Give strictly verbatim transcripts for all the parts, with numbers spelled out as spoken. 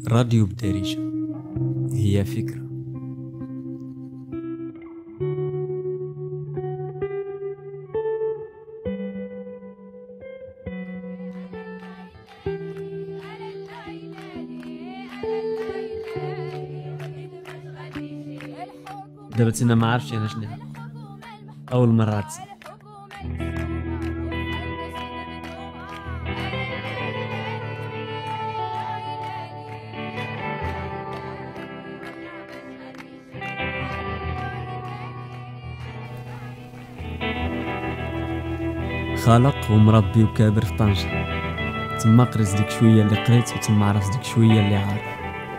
راديو بدارجة هي فكرة. دابا انا ما عارفش انا شنو اول مرة تسمع. خالق ومربي وكابر في طنجة، تما قريت ديك شوية اللي قريت وتما عرفت ديك شوية اللي عارف.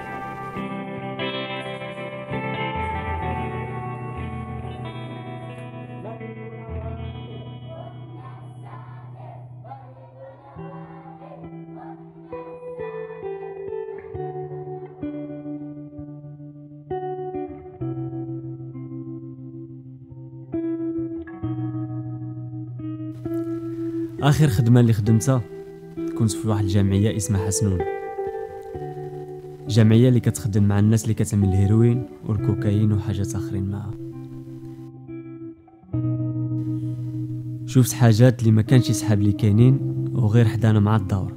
اخر خدمه اللي خدمتها كنت في واحد الجمعيه اسمها حسنون، جمعيه اللي كتخدم مع الناس اللي كتعمل الهيروين والكوكايين وحاجات اخرين معها. شفت حاجات اللي ما كانش يسحب لي كاينين وغير حدانا مع الدوره.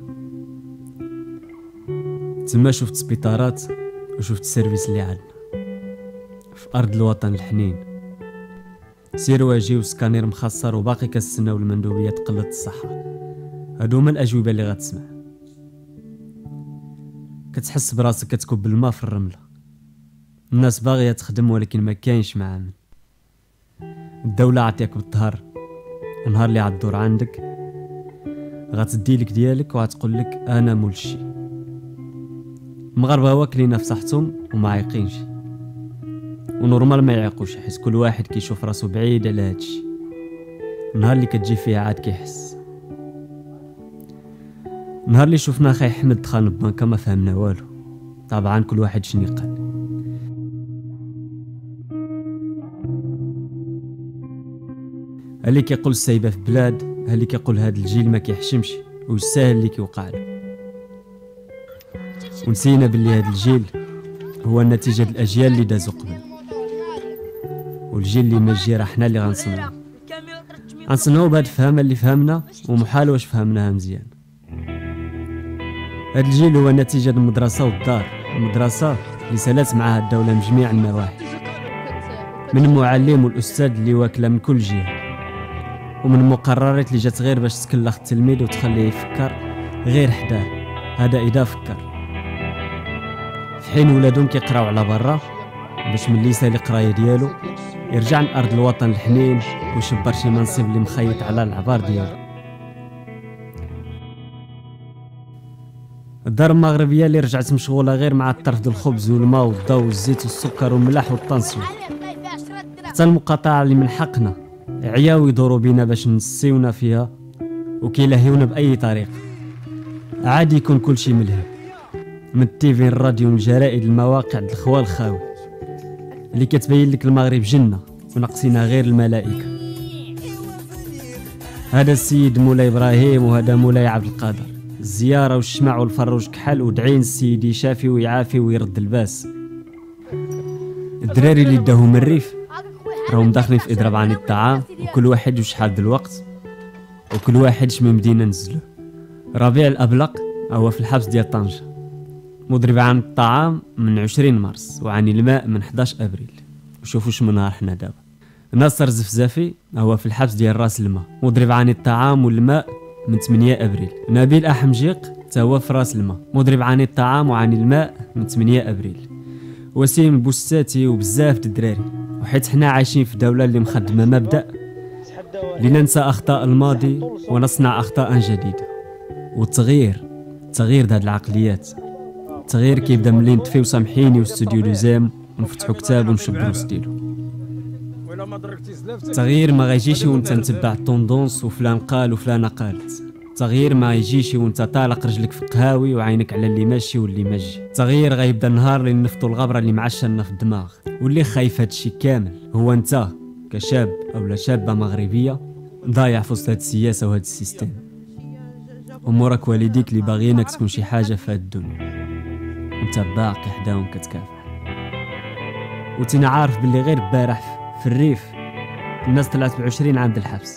تما شفت سبيطارات وشفت السيرفيس اللي عندنا في ارض الوطن الحنين، سيرواجي وسكانير مخصر وباقي كنستناو المندوبيه تقلد الصحه. هادو هما الاجوبه اللي غتسمع. كتحس براسك كتكب الماء في الرمله، الناس باغيه تخدم ولكن ما كاينش معامل. الدوله عطيك بالظهر، ونهار اللي عالدور عندك غتدي لك ديالك وغتقول لك انا مول الشي. المغاربه واكلين في صحتهم وما عايقينش، ونورمال ما يعيقوش حيت كل واحد كيشوف راسو بعيد على هادشي. النهار اللي كتجي فيه عاد كيحس. النهار اللي شفنا خاي احمد دخل البنكه ما فهمنا والو، طبعا كل واحد شني قال. اللي كيقول السايبه في بلاد، اللي كيقول هاد الجيل ما كيحشمش ويستاهل اللي كيوقع له. ونسينا باللي هاد الجيل هو النتيجه الاجيال اللي دازو قبل، والجيل اللي ماجي راه حنا اللي غنصنعو غنصنعو بهاد الفهمه اللي فهمنا ومحال واش فهمناها مزيان. هاد الجيل هو نتيجه المدرسه والدار، المدرسه اللي سالات معاها الدوله من جميع النواحي، من المعلم والاستاذ اللي واكله من كل جهه، ومن المقررات اللي جات غير باش تكلخ التلميذ وتخليه يفكر غير حداه، هذا اذا فكر. في حين ولادهم كيقراو على برا باش من ليس القرايه ديالو يرجع لارض الوطن الحنين ويشبر شي منصب اللي مخيط على العبار ديالو. الدار المغربيه اللي رجعت مشغوله غير مع الطرف ديال الخبز والماء والضوء والزيت والسكر والملح والطنسيون. حتى المقاطعه اللي من حقنا عياو يدوروا بينا باش نسيونا فيها وكيلهيونا باي طريقه. عادي يكون كل شيء ملهي، من التيفي الراديو الجرائد المواقع د الخوال الخاوي اللي كتبين لك المغرب جنه ونقصينا غير الملائكه. هذا السيد مولاي ابراهيم وهذا مولاي عبد القادر، الزياره والشمع والفروج كحل ودعين السيد يشافي ويعافي ويرد الباس. الدراري اللي داهم الريف راهم داخلين في اضراب عن الطعام، وكل واحد وشحال د الوقت وكل واحد شمن مدينه نزلو. ربيع الابلق هو في الحبس ديال طنجه، مضرب عن الطعام من عشرين مارس وعن الماء من حداش ابريل. وشوفوا شمن نهار حنا دابا. ناصر الزفزافي هو في الحبس ديال راس الماء، مضرب عن الطعام والماء من ثمانية ابريل. نبيل احمجيق تا هو في راس الماء، مضرب عن الطعام وعن الماء من ثمانية ابريل. وسيم البوستاتي وبزاف د الدراري. وحيت حنا عايشين في دوله اللي مخدمه مبدا لننسى اخطاء الماضي ونصنع اخطاء جديده. والتغيير التغيير د هاد العقليات، التغيير كيبدا ملي نطفيو سامحيني واستوديو لوزام ونفتحوا كتاب ونشبروا ستيلو. التغيير ما غيجيش وانت نتبع الطوندونس وفلان قال وفلانه قالت. التغيير ما يجيش وانت طالق رجلك في قهاوي وعينك على اللي ماشي واللي ماجي. التغيير غيبدا النهار اللي نفطوا الغبره اللي معشنا في الدماغ. واللي خايف هادشي كامل هو انت كشاب اولا شابه مغربيه ضايع في وسط هاد السياسه وهاد السيستم، وموراك والديك اللي باغيينك تكون شي حاجه في هاد الدنيا. وانت باقي حداهم كتكافح. وتينا عارف باللي غير بارح في الريف الناس طلعت بعشرين عام د الحبس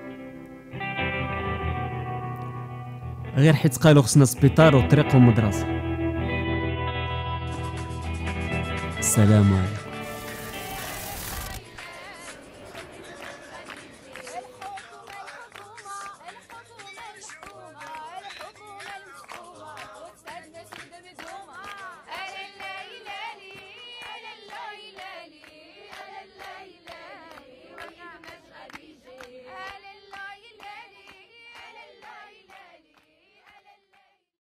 غير حيت قالوا خصنا سبيطار وطريق ومدرسة. السلام عليكم.